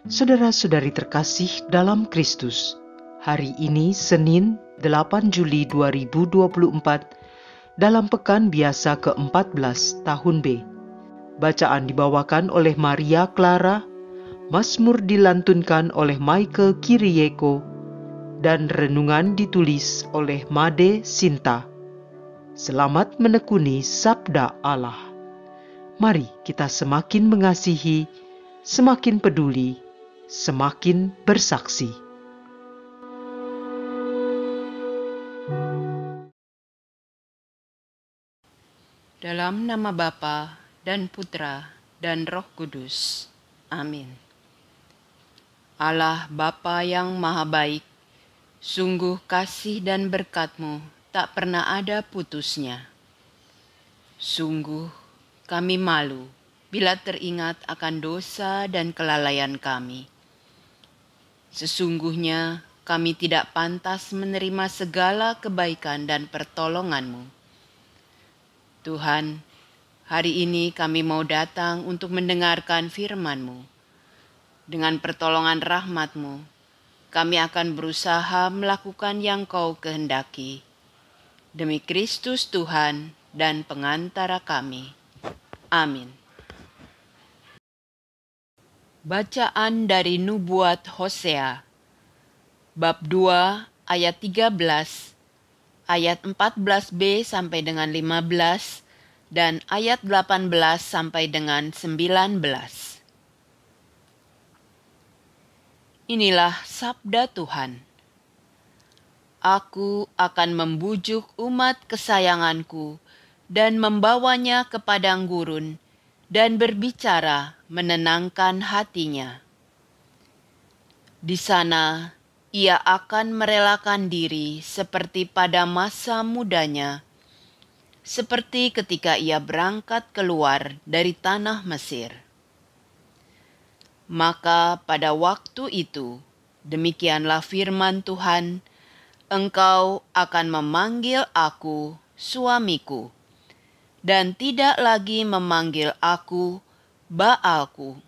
Saudara-saudari terkasih dalam Kristus, hari ini Senin 8 Juli 2024 dalam pekan biasa ke-14 tahun B. Bacaan dibawakan oleh Maria Clara, Mazmur dilantunkan oleh Michael Kirieko, dan renungan ditulis oleh Made Sinta. Selamat menekuni Sabda Allah. Mari kita semakin mengasihi, semakin peduli, semakin bersaksi. Dalam nama Bapa dan Putra dan Roh Kudus. Amin. Allah Bapa yang Maha Baik, sungguh kasih dan berkat-Mu tak pernah ada putusnya. Sungguh kami malu bila teringat akan dosa dan kelalaian kami. Sesungguhnya kami tidak pantas menerima segala kebaikan dan pertolongan-Mu. Tuhan, hari ini kami mau datang untuk mendengarkan firman-Mu. Dengan pertolongan rahmat-Mu, kami akan berusaha melakukan yang Kau kehendaki. Demi Kristus Tuhan dan pengantara kami. Amin. Bacaan dari Nubuat Hosea, bab 2 ayat 13, ayat 14b sampai dengan 15, dan ayat 18 sampai dengan 19. Inilah sabda Tuhan. Aku akan membujuk umat kesayanganku dan membawanya ke padang gurun dan berbicara menenangkan hatinya. Di sana ia akan merelakan diri seperti pada masa mudanya, seperti ketika ia berangkat keluar dari tanah Mesir. Maka pada waktu itu, demikianlah firman Tuhan, Engkau akan memanggil aku suamiku, dan tidak lagi memanggil aku Baalku.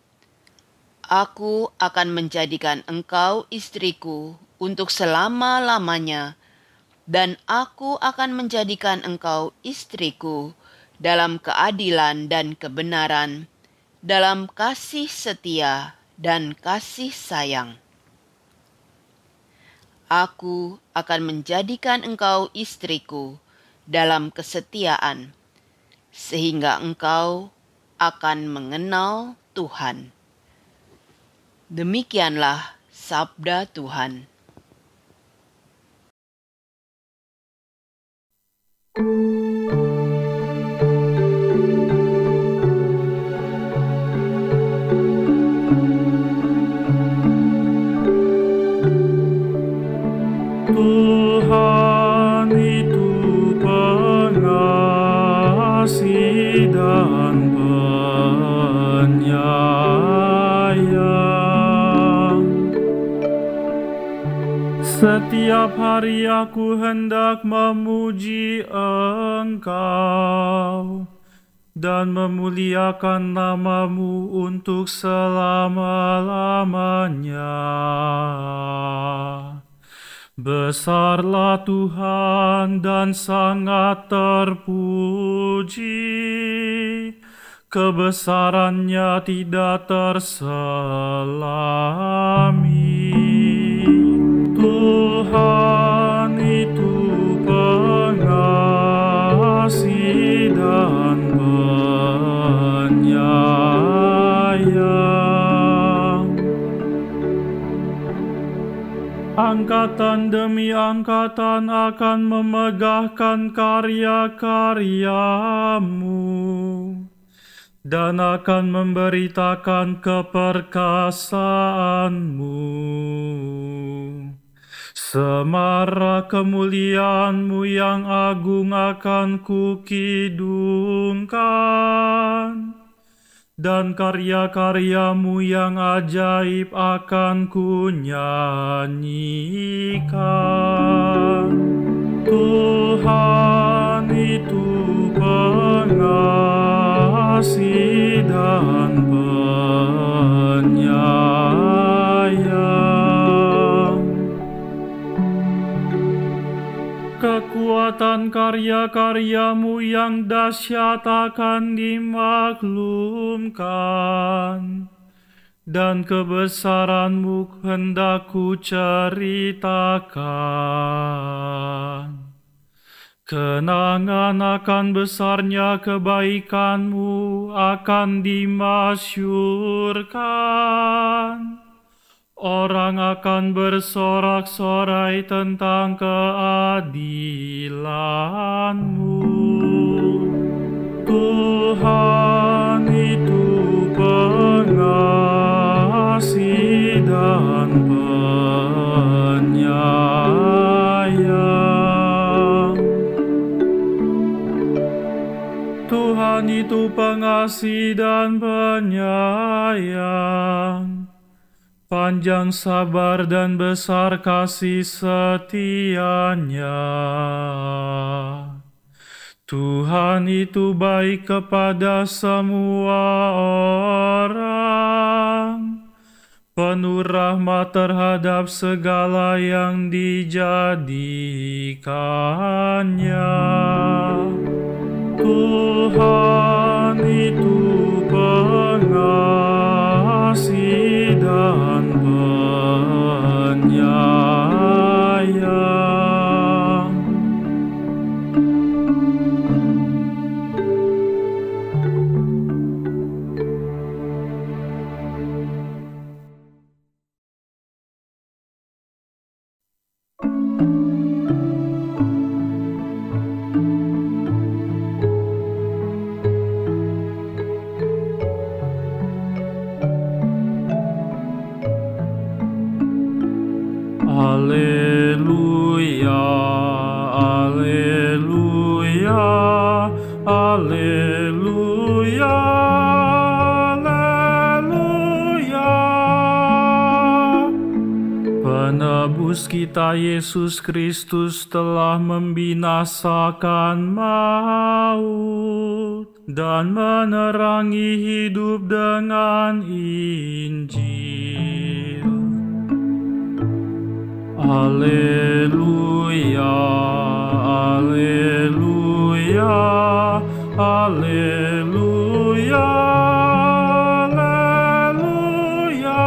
Aku akan menjadikan engkau istriku untuk selama-lamanya, dan aku akan menjadikan engkau istriku dalam keadilan dan kebenaran, dalam kasih setia dan kasih sayang. Aku akan menjadikan engkau istriku dalam kesetiaan, sehingga engkau akan mengenal Tuhan. Demikianlah sabda Tuhan. Tuhan itu pengasih dan penyayang. Setiap hari aku hendak memuji Engkau dan memuliakan nama-Mu untuk selama-lamanya. Besarlah Tuhan dan sangat terpuji, kebesarannya tidak terselami. Tuhan itu pengasih dan penyayang. Angkatan demi angkatan akan memegahkan karya-karya-Mu dan akan memberitakan keperkasaan-Mu. Semarak kemuliaan-Mu yang agung akan kukidungkan, dan karya-karya-Mu yang ajaib akan kunyanyikan. Tuhan itu pengasih dan penyayang. karya-karyamu yang dahsyat akan dimaklumkan, dan kebesaranmu hendak ku ceritakan. Kenangan akan besarnya kebaikanmu akan dimasyurkan. Orang akan bersorak-sorai tentang keadilanmu. Tuhan itu pengasih dan penyayang. Tuhan itu pengasih dan penyayang, panjang sabar dan besar kasih setianya. Tuhan itu baik kepada semua orang, penuh rahmat terhadap segala yang dijadikannya. Tuhan itu pengasih dan penyayang. Alleluia, alleluia, alleluia, alleluia. Penebus kita Yesus Kristus telah membinasakan maut dan menerangi hidup dengan Injil. Alleluia, alleluia, alleluia, alleluia.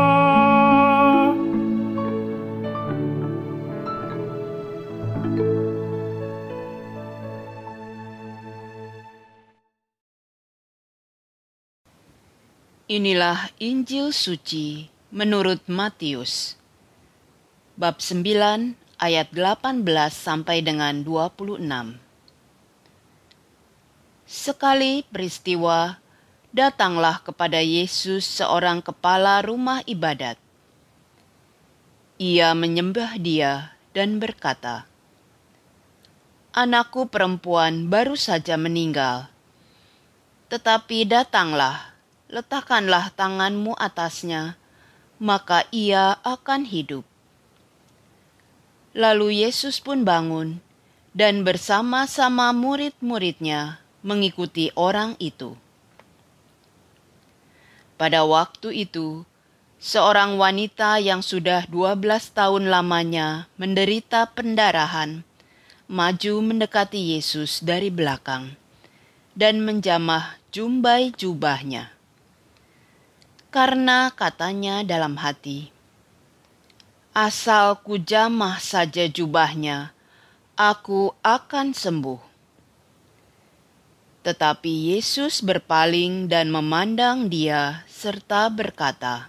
Inilah Injil suci menurut Matius. Bab 9 ayat 18 sampai dengan 26. Sekali peristiwa, datanglah kepada Yesus seorang kepala rumah ibadat. Ia menyembah Dia dan berkata, "Anakku perempuan baru saja meninggal. Tetapi datanglah, letakkanlah tanganmu atasnya, maka ia akan hidup." Lalu Yesus pun bangun dan bersama-sama murid-muridnya mengikuti orang itu. Pada waktu itu, seorang wanita yang sudah 12 tahun lamanya menderita pendarahan, maju mendekati Yesus dari belakang dan menjamah jumbai jubahnya. Karena katanya dalam hati, "Asal ku jamah saja jubahnya, aku akan sembuh." Tetapi Yesus berpaling dan memandang dia serta berkata,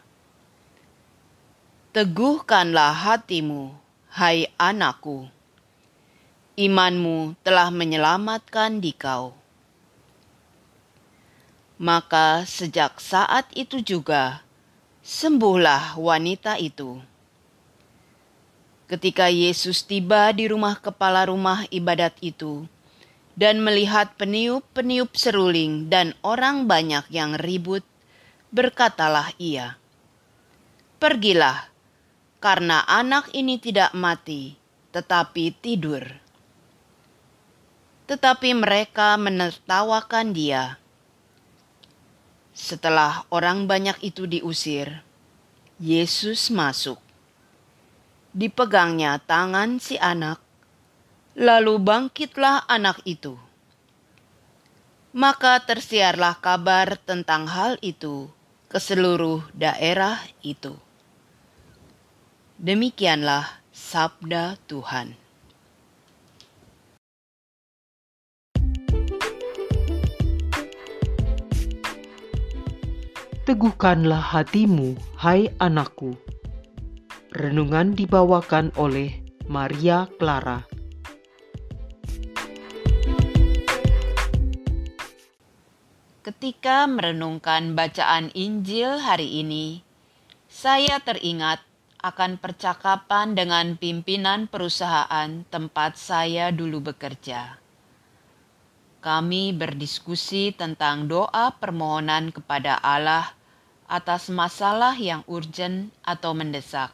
"Teguhkanlah hatimu, hai anakku. Imanmu telah menyelamatkan dikau." Maka sejak saat itu juga, sembuhlah wanita itu. Ketika Yesus tiba di rumah kepala rumah ibadat itu dan melihat peniup-peniup seruling dan orang banyak yang ribut, berkatalah ia, "Pergilah, karena anak ini tidak mati, tetapi tidur." Tetapi mereka menertawakan dia. Setelah orang banyak itu diusir, Yesus masuk. Dipegangnya tangan si anak, Lalu bangkitlah anak itu. Maka tersiarlah kabar tentang hal itu ke seluruh daerah itu. Demikianlah sabda Tuhan. Teguhkanlah hatimu, hai anakku. Renungan dibawakan oleh Maria Clara. Ketika merenungkan bacaan Injil hari ini, saya teringat akan percakapan dengan pimpinan perusahaan tempat saya dulu bekerja. Kami berdiskusi tentang doa permohonan kepada Allah atas masalah yang urgen atau mendesak.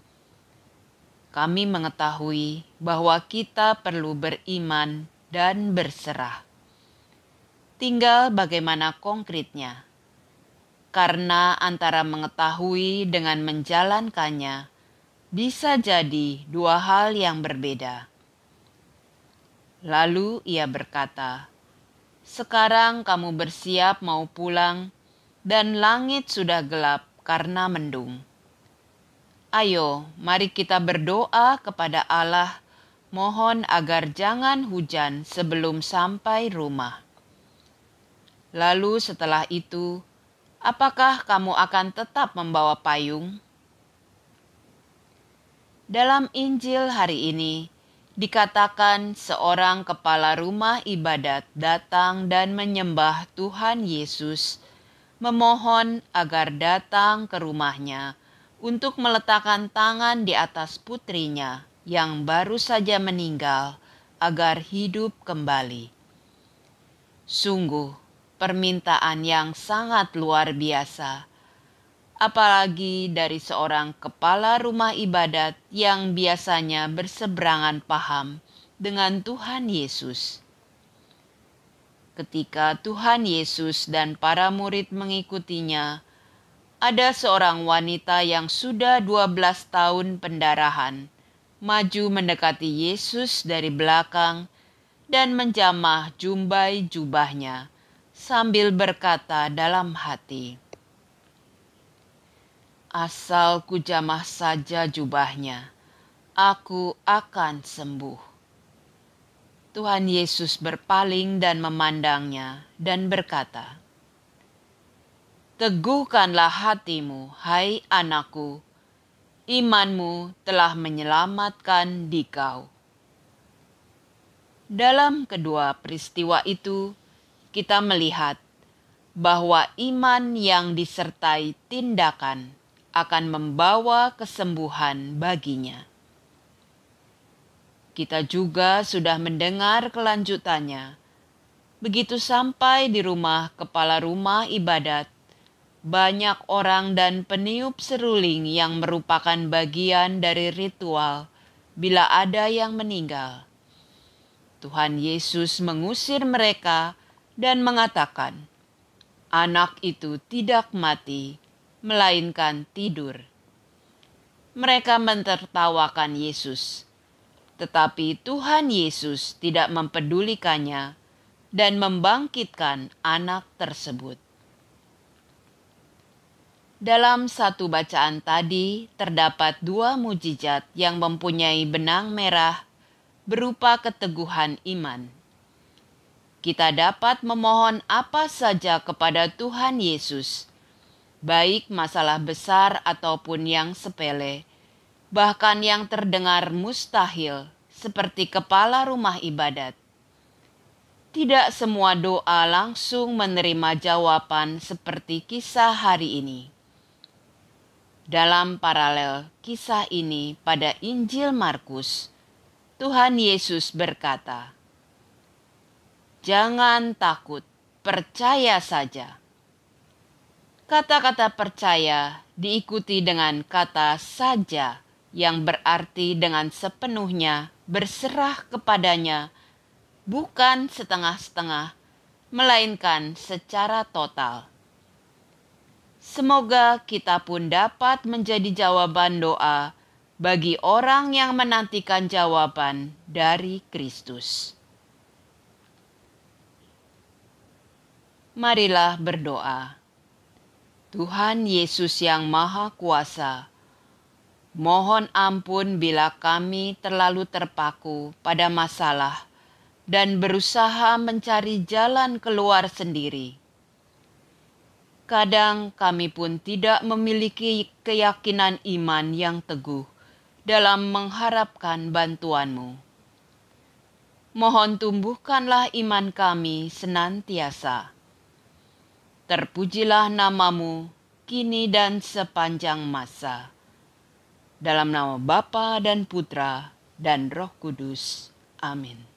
Kami mengetahui bahwa kita perlu beriman dan berserah. Tinggal bagaimana konkretnya. Karena antara mengetahui dengan menjalankannya bisa jadi dua hal yang berbeda. Lalu ia berkata, "Sekarang kamu bersiap mau pulang, dan langit sudah gelap karena mendung. Ayo, mari kita berdoa kepada Allah, mohon agar jangan hujan sebelum sampai rumah. Lalu setelah itu, apakah kamu akan tetap membawa payung?" Dalam Injil hari ini, dikatakan seorang kepala rumah ibadat datang dan menyembah Tuhan Yesus, memohon agar datang ke rumahnya untuk meletakkan tangan di atas putrinya yang baru saja meninggal agar hidup kembali. Sungguh, permintaan yang sangat luar biasa, apalagi dari seorang kepala rumah ibadat yang biasanya berseberangan paham dengan Tuhan Yesus. Ketika Tuhan Yesus dan para murid mengikutinya, ada seorang wanita yang sudah 12 tahun pendarahan maju mendekati Yesus dari belakang dan menjamah jumbai jubahnya sambil berkata dalam hati, "Asal kujamah saja jubahnya, aku akan sembuh." Tuhan Yesus berpaling dan memandangnya dan berkata, "Teguhkanlah hatimu, hai anakku, imanmu telah menyelamatkan dikau." Dalam kedua peristiwa itu, kita melihat bahwa iman yang disertai tindakan akan membawa kesembuhan baginya. Kita juga sudah mendengar kelanjutannya. Begitu sampai di rumah kepala rumah ibadat, banyak orang dan peniup seruling yang merupakan bagian dari ritual bila ada yang meninggal. Tuhan Yesus mengusir mereka dan mengatakan, "Anak itu tidak mati, melainkan tidur." Mereka mentertawakan Yesus, tetapi Tuhan Yesus tidak mempedulikannya dan membangkitkan anak tersebut. Dalam satu bacaan tadi terdapat dua mujizat yang mempunyai benang merah berupa keteguhan iman. Kita dapat memohon apa saja kepada Tuhan Yesus, baik masalah besar ataupun yang sepele, bahkan yang terdengar mustahil, seperti kepala rumah ibadat. Tidak semua doa langsung menerima jawaban seperti kisah hari ini. Dalam paralel kisah ini pada Injil Markus, Tuhan Yesus berkata, "Jangan takut, percaya saja." Kata-kata percaya diikuti dengan kata saja yang berarti dengan sepenuhnya berserah kepadanya, bukan setengah-setengah, melainkan secara total. Semoga kita pun dapat menjadi jawaban doa bagi orang yang menantikan jawaban dari Kristus. Marilah berdoa. Tuhan Yesus yang Maha Kuasa, mohon ampun bila kami terlalu terpaku pada masalah dan berusaha mencari jalan keluar sendiri. Kadang kami pun tidak memiliki keyakinan iman yang teguh dalam mengharapkan bantuan-Mu. Mohon tumbuhkanlah iman kami senantiasa. Terpujilah nama-Mu kini dan sepanjang masa. Dalam nama Bapa dan Putra dan Roh Kudus. Amin.